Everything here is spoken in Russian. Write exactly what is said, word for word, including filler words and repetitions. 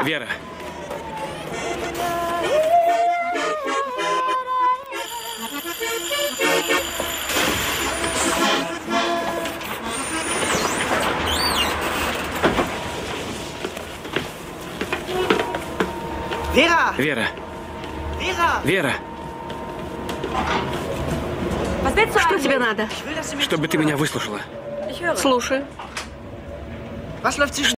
Вера. Вера! Вера. Вера! Вера. Что тебе надо? Чтобы ты меня выслушала. Слушаю.